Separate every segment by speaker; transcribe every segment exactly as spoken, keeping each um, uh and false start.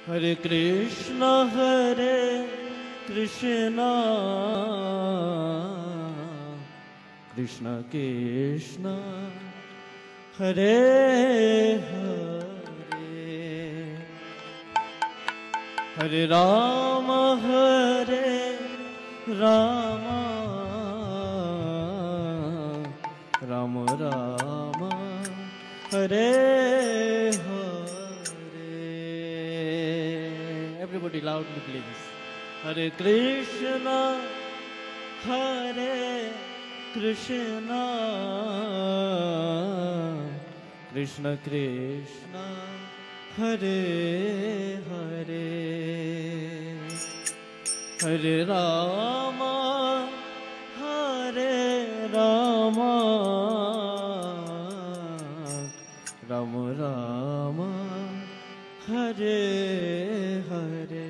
Speaker 1: Hare Krishna, Hare Krishna, Krishna Krishna, Hare Hare, Hare Rama, Hare Rama, Rama Rama, Hare Hare. Everybody loudly please. Hare Krishna, Hare Krishna, Krishna Krishna, Hare Hare, Hare Rama, Hare Rama, Rama Rama, Hare Hare.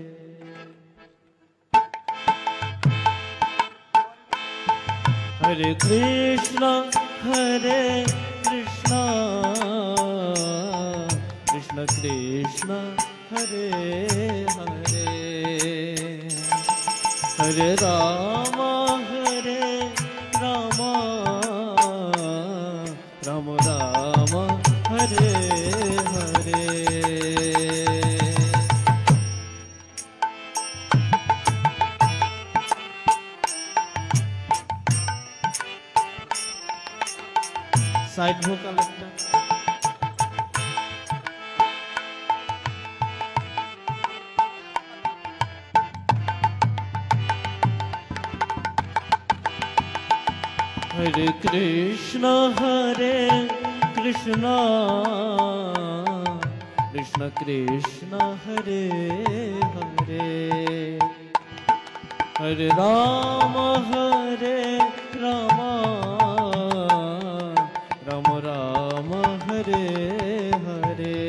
Speaker 1: Hare Krishna, Hare Krishna, Krishna Krishna, Hare Hare, Hare Rama, Hare Rama, Rama Rama, Hare Hare. Side vocal একটা Hare Krishna, Hare Krishna, Krishna Krishna, Hare Hare, Hare Rama, Hare Rama, Rama Rama, Hare Hare.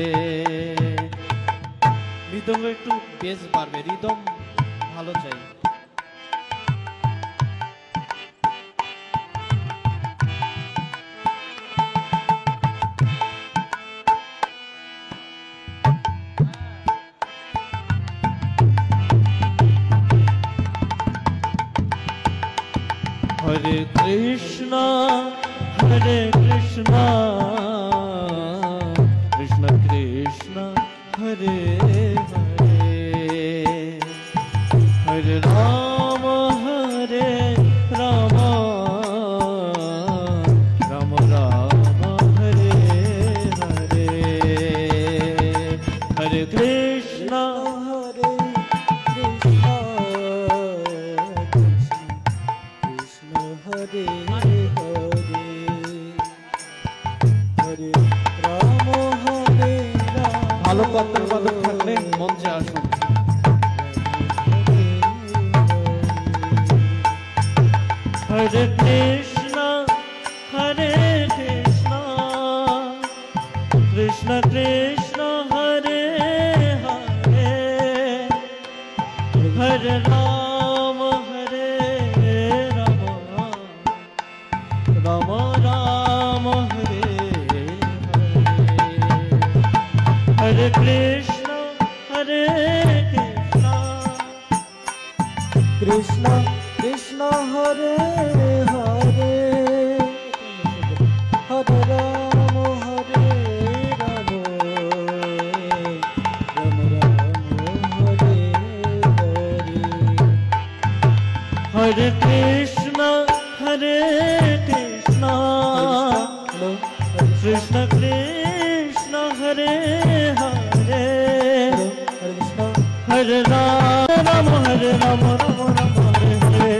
Speaker 1: Rhythm একটু bass বাড়বে, rhythm ভালো চাই। Hare Krishna, Hare Krishna, Krishna Krishna, Hare Hare, Hare Rama, Hare Rama, Rama Rama, Hare Hare, Hare Krishna, Hare Krishna, Krishna Hare Hare, Hare Rama, Hare Rama. ভালো কর্তার বাদক থাকলে মঞ্চে আসুন। Hare Krishna, Hare Krishna, Krishna Krishna, Hare Hare, Hare Rama, Hare Rama, Rama Rama, Hare Hare Krishna, Hare Krishna, Krishna Krishna, Hare Hare, Hare Rama, Hare Rama, Rama Rama, Hare Hare, Hare Krishna, Hare Krishna, Krishna Krishna, Hare Hare, Hare Rama, Hare Rama, Rama Rama, Hare Hare.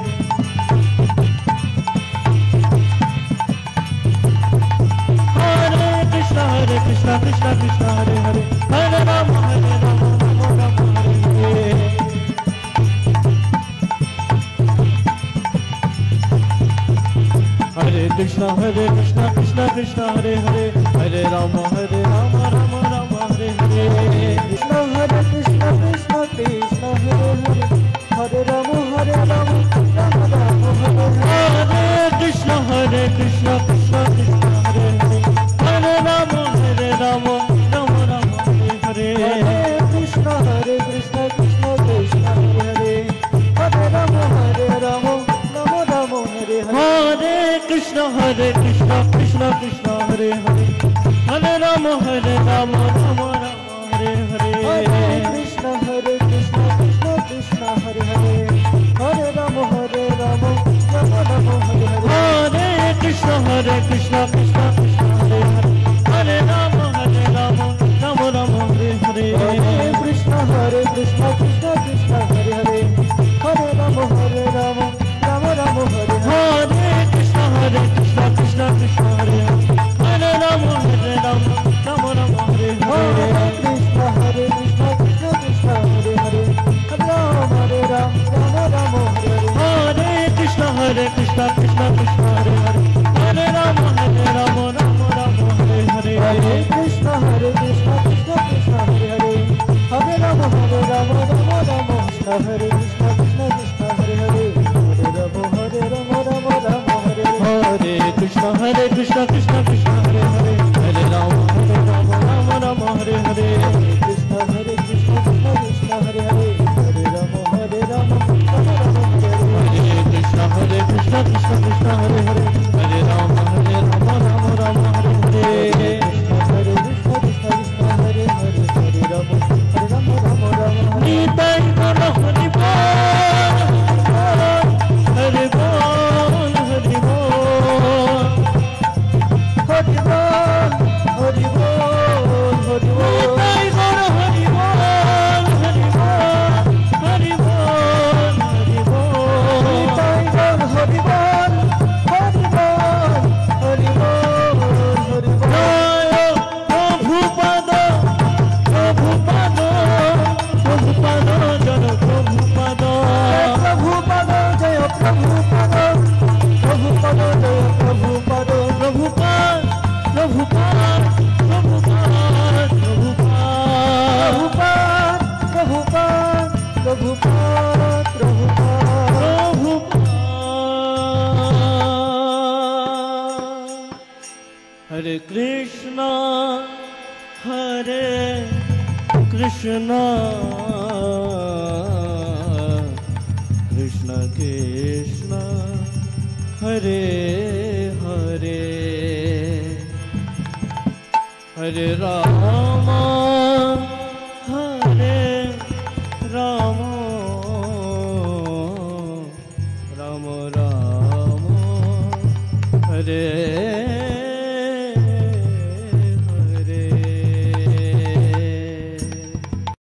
Speaker 1: Hare Krishna, Hare Krishna, Krishna Krishna, Hare Hare, Hare Rama, Hare Rama, Rama Rama, Hare Hare. Hare Krishna, Hare Krishna, Krishna Krishna, Hare Hare, Hare Rama, Hare Rama, Rama Rama, Hare Hare. Krishna, Hare Krishna, Krishna Krishna, Hare Hare, Hare Rama, Hare Rama, Rama Rama, Hare Hare. Hare Krishna, Hare Krishna, Krishna Krishna, Hare Hare, Hare Rama, Hare Rama, Rama Rama, Hare Hare. Hare Krishna Krishna Krishna Hare Hare Hare Rama Hare Rama Rama Rama Hare Hare Hare Krishna Hare Krishna Krishna Krishna Hare Hare Hare Rama Hare Rama Rama Rama Hare Hare Hare Krishna Hare Krishna Krishna Krishna Hare Hare Hare Rama Hare Rama Rama Rama Hare Hare Hare Krishna Hare Krishna Krishna Krishna Hare Hare Hare Rama Hare Rama Rama Rama Hare Hare Krishna Hare Krishna Krishna Krishna Hare Hare Hare Rama Hare Rama Rama Rama Hare Hare Krishna Hare Krishna Krishna Krishna Hare Hare Hare Rama Hare Rama Rama Rama Hare Hare Krishna Hare Krishna Krishna Krishna Hare Hare Hare Rama Hare Rama Rama Rama Hare Hare Hare Krishna Hare Krishna Krishna Krishna Hare Hare Hare Rama Hare Rama Rama Rama Hare Krishna Krishna Krishna Hare Hare Hare Rama Hare Rama Rama Rama Hare Hare Krishna Hare Krishna Krishna Krishna Hare Hare Hare Rama Hare Rama Rama Rama Hare Hare Krishna Hare Krishna Krishna Krishna Hare Hare Hare Rama Hare Rama Rama Rama Hare Hare Krishna Hare Krishna Krishna Krishna Hare Hare Hare Rama Hare Rama Rama Rama Hare Hare Krishna Hare Krishna Krishna Krishna Hare Hare Hare Rama Hare Rama Rama Rama Nitai Guru Hari Bol Hari Bol Hari Bol Hari Bol Hari Bol Hari Bol Nitai Guru Hari Bol Hari Bol Hari Bol Hari Bol Nitai Guru Hari Bol Hari Bol Hari Bol Hari Bol Prabhupada Prabhupada Prabhupada Jaya Prabhupada Prabhupada Jaya Prabhupada Prabhupada Jaya Prabhupada Prabhupada Prabhupada Prabhupada Prabhupada Prabhupada Prabhupada Hare Krishna Hare Krishna Krishna Krishna Hare Hare Hare Rama